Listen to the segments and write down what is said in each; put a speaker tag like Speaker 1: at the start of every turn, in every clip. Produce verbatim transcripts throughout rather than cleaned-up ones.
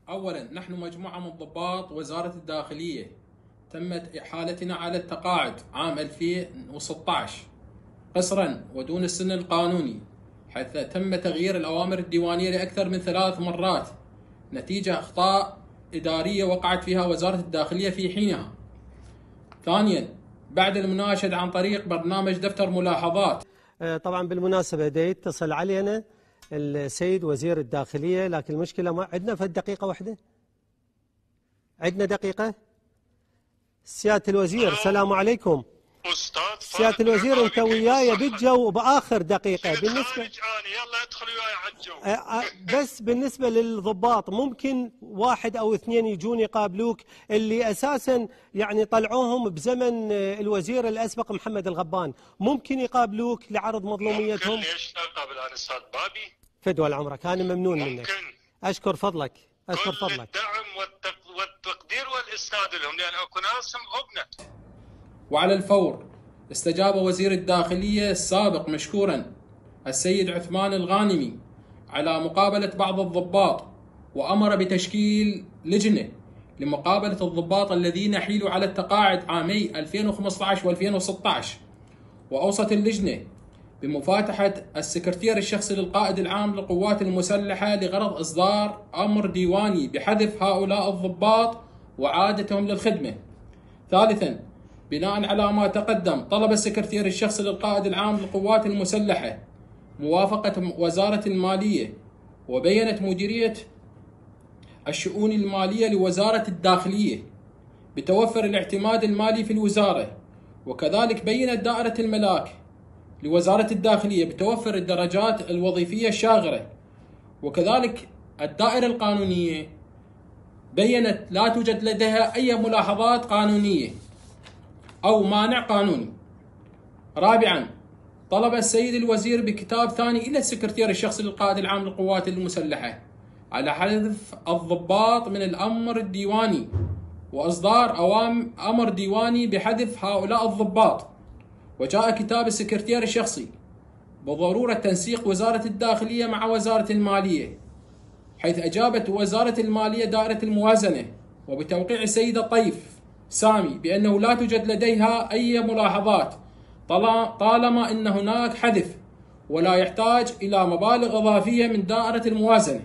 Speaker 1: أولا، نحن مجموعة من ضباط وزارة الداخلية تمت إحالتنا على التقاعد عام ألفين وستة عشر قسرا ودون السن القانوني، حيث تم تغيير الأوامر الديوانية لأكثر من ثلاث مرات نتيجة أخطاء إدارية وقعت فيها وزارة الداخلية في حينها. ثانيا، بعد المناشدة عن طريق برنامج دفتر ملاحظات.
Speaker 2: طبعا بالمناسبة دا يتصل علينا السيد وزير الداخلية، لكن المشكلة ما عندنا في دقيقة واحدة. عندنا دقيقة. سيادة الوزير السلام عليكم.
Speaker 3: استاذ
Speaker 2: سيادة الوزير انت وياي بالجو باخر دقيقة بالنسبة
Speaker 3: يلا ادخل وياي على الجو.
Speaker 2: بس بالنسبة للضباط ممكن واحد او اثنين يجون يقابلوك اللي اساسا يعني طلعوهم بزمن الوزير الاسبق محمد الغبان، ممكن يقابلوك لعرض مظلوميتهم؟
Speaker 3: ممكن. ليش لا اقابل انا استاذ بابي؟
Speaker 2: فدوى العمرك، انا ممنون
Speaker 3: ممكن.
Speaker 2: منك. اشكر فضلك اشكر
Speaker 3: كل
Speaker 2: فضلك.
Speaker 3: الدعم والتقدير والاسناد لهم، لان اكو ناس ابنه.
Speaker 1: وعلى الفور استجاب وزير الداخلية السابق مشكورا السيد عثمان الغانمي على مقابلة بعض الضباط، وأمر بتشكيل لجنة لمقابلة الضباط الذين حيلوا على التقاعد عامي ألفين وخمسة عشر وألفين وستة عشر. وأوصت اللجنة بمفاتحة السكرتير الشخصي للقائد العام للقوات المسلحة لغرض إصدار أمر ديواني بحذف هؤلاء الضباط وعادتهم للخدمة. ثالثا، بناء على ما تقدم، طلب السكرتير الشخصي للقائد العام للقوات المسلحة موافقة وزارة المالية، وبينت مديرية الشؤون المالية لوزارة الداخلية بتوفر الاعتماد المالي في الوزارة، وكذلك بينت دائرة الملاك لوزارة الداخلية بتوفر الدرجات الوظيفية الشاغرة، وكذلك الدائرة القانونية بينت لا توجد لديها أي ملاحظات قانونية أو مانع قانوني. رابعا، طلب السيد الوزير بكتاب ثاني إلى السكرتير الشخصي للقائد العام للقوات المسلحة على حذف الضباط من الأمر الديواني وإصدار أوام أمر ديواني بحذف هؤلاء الضباط. وجاء كتاب السكرتير الشخصي بضرورة تنسيق وزارة الداخلية مع وزارة المالية، حيث أجابت وزارة المالية دائرة الموازنة وبتوقيع السيدة طيف سامي بأنه لا توجد لديها أي ملاحظات طالما أن هناك حذف ولا يحتاج إلى مبالغ إضافية من دائرة الموازنة.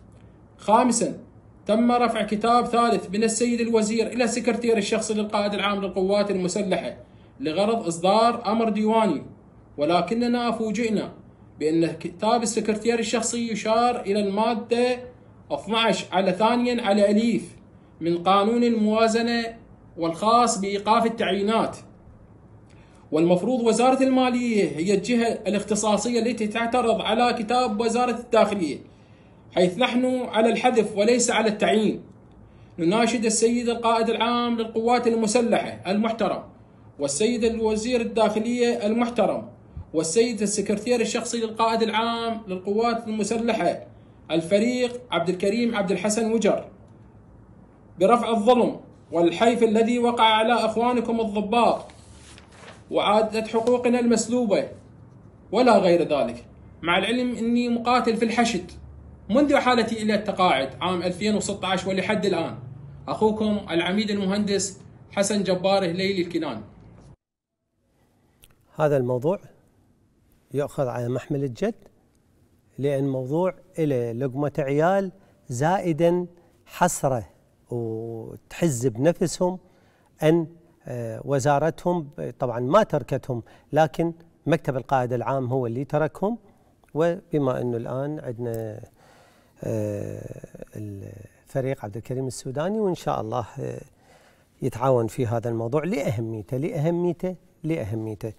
Speaker 1: خامسا، تم رفع كتاب ثالث من السيد الوزير إلى السكرتير الشخصي للقائد العام للقوات المسلحة لغرض إصدار أمر ديواني، ولكننا فوجئنا بأن كتاب السكرتير الشخصي يشار إلى المادة اثني عشر على ثانيا على أليف من قانون الموازنة والخاص بإيقاف التعيينات، والمفروض وزارة المالية هي الجهة الاختصاصية التي تعترض على كتاب وزارة الداخلية، حيث نحن على الحذف وليس على التعيين. نناشد السيد القائد العام للقوات المسلحة المحترم والسيد الوزير الداخلية المحترم والسيد السكرتير الشخصي للقائد العام للقوات المسلحة الفريق عبد الكريم عبد الحسن وجر برفع الظلم والحيف الذي وقع على أخوانكم الضباط وعادة حقوقنا المسلوبة ولا غير ذلك، مع العلم أني مقاتل في الحشد منذ حالتي إلى التقاعد عام ألفين وستة عشر ولحد الآن. أخوكم العميد المهندس حسن جبار هليلي الكنان.
Speaker 2: هذا الموضوع يؤخذ على محمل الجد، لأن موضوع إلى لقمة عيال زائدا حسرة وتحز بنفسهم أن وزارتهم طبعا ما تركتهم، لكن مكتب القائد العام هو اللي تركهم. وبما أنه الآن عندنا الفريق عبد الكريم السوداني، وإن شاء الله يتعاون في هذا الموضوع لأهميته لأهميته لأهميته